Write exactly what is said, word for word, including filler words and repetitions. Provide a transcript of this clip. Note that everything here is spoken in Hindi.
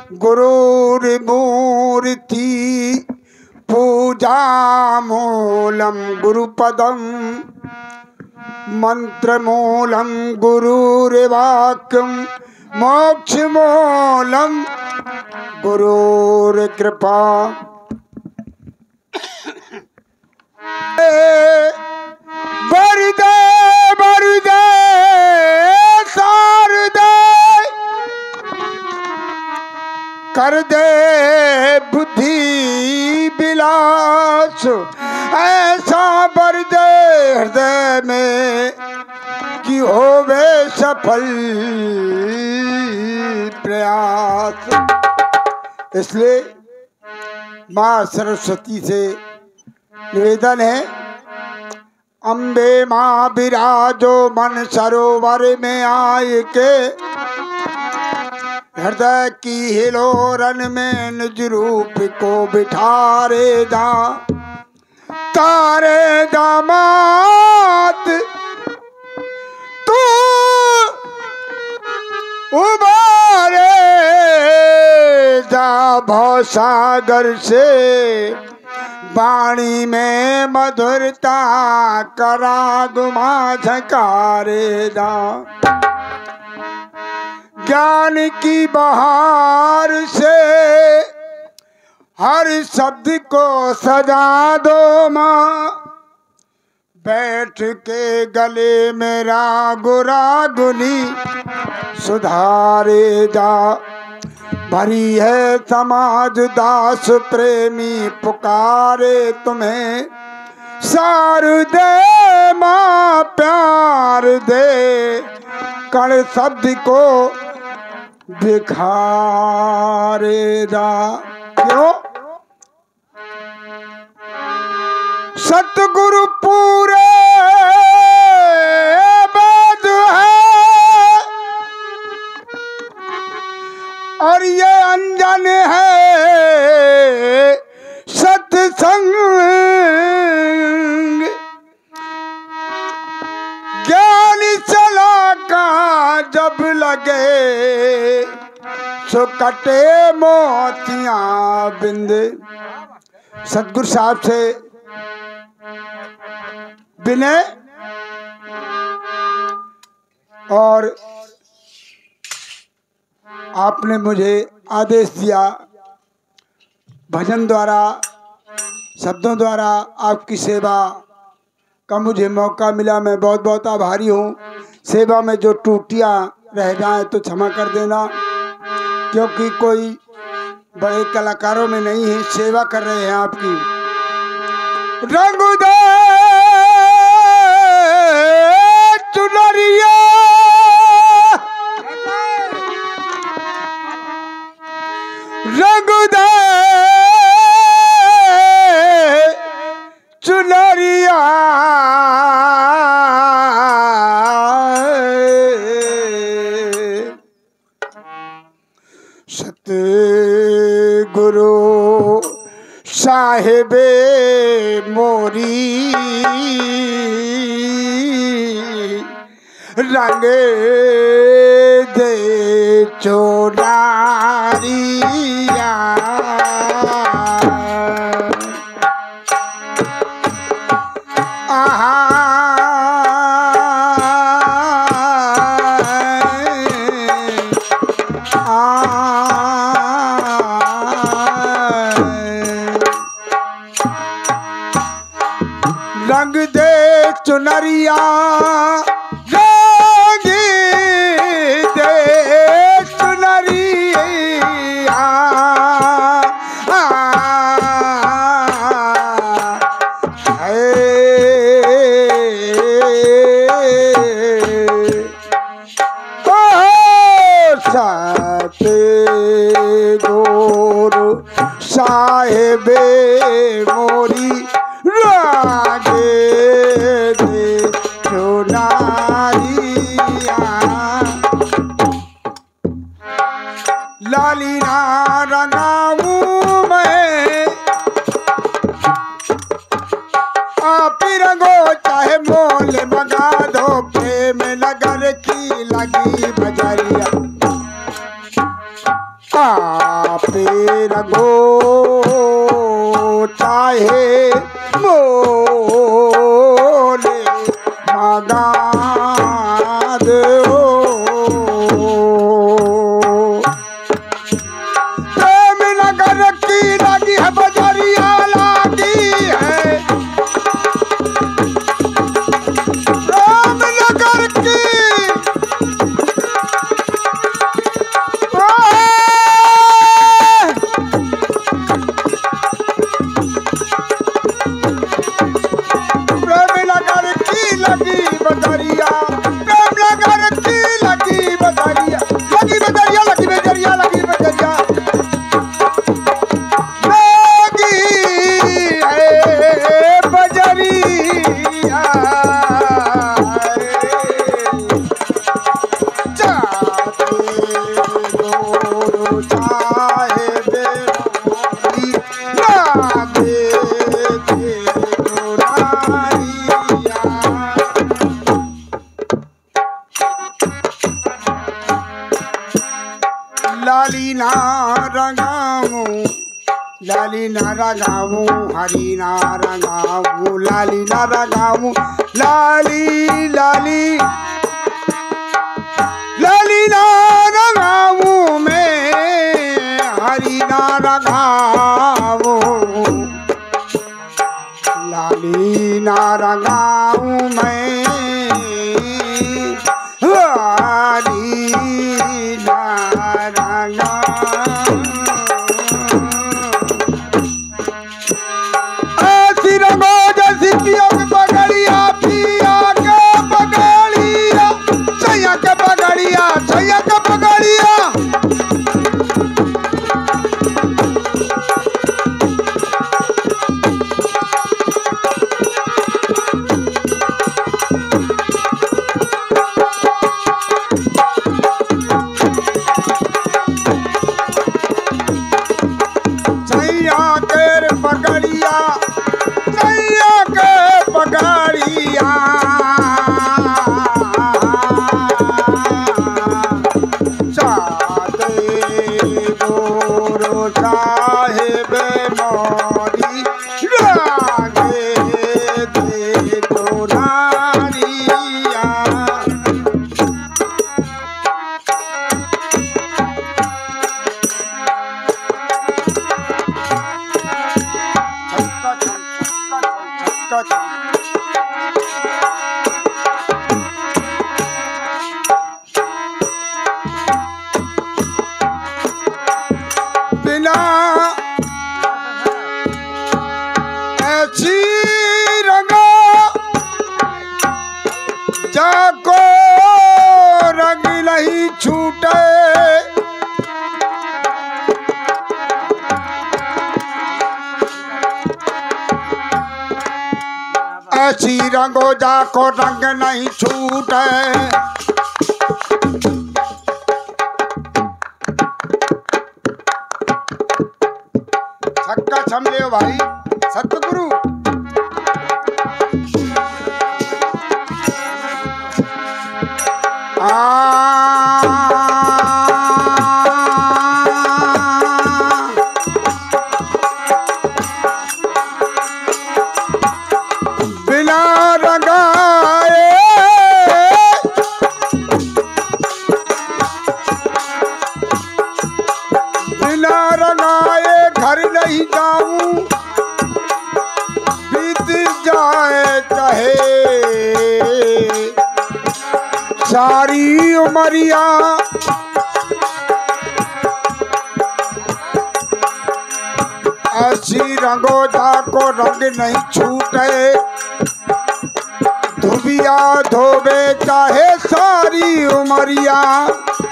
गुरुर्मूर्ति पूजा मूलम गुरुपदम मंत्रमूलम गुरुर्वाक्यम मोक्ष मूलम गुरुर्कृपा। वरदे वरदे शारदे कर दे बुद्धि विलास, ऐसा वर दे हृदय में कि होवे सफल प्रयास। इसलिए माँ सरस्वती से निवेदन है, अम्बे माँ विराजो मन सरोवर में आए के, हृदय की हिलोरन में निज रूप को बिठारे दा। तारे दामाद तू उबारे जा भवसागर से, वाणी में मधुरता करा गुमा झकारे दा। ज्ञान की बहार से हर शब्द को सजा दो माँ, बैठ के गले में रागु रागुनी सुधारे जा। भरी है समाज दास प्रेमी पुकारे तुम्हें, सार दे माँ प्यार दे, कण शब्द को बिखारे जा। क्यों? सतगुरु पूरे वेद है और ये अंजन है सत्संग। ज्ञान चला का जब लगे सो कटे मोतियां बिंद। सतगुरु साहब से विनय और आपने मुझे आदेश दिया, भजन द्वारा शब्दों द्वारा आपकी सेवा का मुझे मौका मिला। मैं बहुत बहुत आभारी हूँ। सेवा में जो त्रुटियां रह जाएं तो क्षमा कर देना, क्योंकि कोई बड़े कलाकारों में नहीं है, सेवा कर रहे हैं आपकी। रंग दे चुनरिया रंग दे चुनरिया, सतगुरु साहिबे मोरी रंग दे चोरारिया। आहा रंग दे चुनरिया रंग दे चुनरिया। सतगुरु साहिबे मोरी रागे दे चुनरिया। लाली ना रंगाऊं मैं आप रंगो चाहे मोल मंगा दो, प्रेम नगर की लगी बजरिया। आ रंगो चाहे मोले मागा दो। प्रेम नगर की लगी है बजरिया लागी है, प्रेम नगर की लगी बदरिया, प्रेम नगर की लगी बदरिया, लगी बदरिया लगी बदरिया लगी बदरिया लगी है बजरिया। चाहे दो चाहे बेमोरी ना देखे तो नारिया। लाली ना रंगाऊं लाली ना रंगाऊं हरी ना रंगाऊं लाली ना रंगाऊं लाली लाली लाली ना रंगाऊं मैं हरी ना रंगाऊं लाली ना रंगाऊं मैं हरी ना ऐसी रंगो जैसी पिया के पगड़िया पिया के पगड़िया सैया के पगड़िया सैया के पगड़िया। पगड़िया सैया के पगड़िया चाहे गोरो चाहे बेमोरी लागे दे तो नारिया। बिना ऐसी रंगा जाको रंग नहीं छूटे, ऐसी रंगो जाको रंग नहीं छूटे। छक्का छम ले भाई सतगुरु। आ बिना रंगाए बिना रंगाए घर नहीं जाऊं बीत जाए चाहे सारी उमरिया। ऐसी रंगो जाको रंग नहीं छूटे, धुबिया धोबे चाहे सारी उमरिया।